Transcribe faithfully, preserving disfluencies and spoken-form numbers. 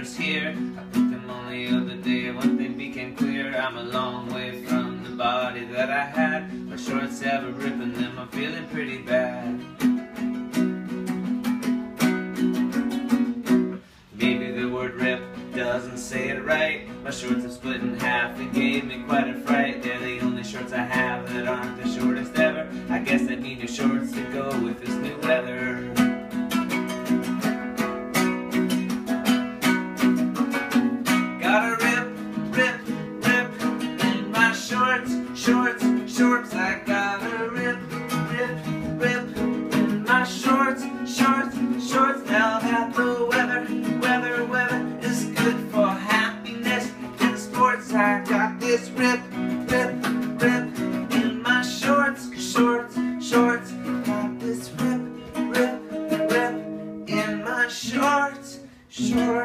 shorts here. I put them on the other day, and one thing became clear: I'm a long way from the body that I had. My shorts have a rip in them, I'm feeling pretty bad. Maybe the word rip doesn't say it right. My shorts have split in half, it gave me quite a fright. They're the only shorts I have that aren't the shortest ever. I guess I need new shorts to go with this new weather. Got a rip, rip, rip in my shorts, shorts, shorts. I got a rip, rip, rip in my shorts, shorts, shorts. Now that the weather, weather, weather is good for happiness and sports, I got this rip, rip, rip in my shorts, shorts, shorts. Got this rip, rip, rip in my shorts, shorts.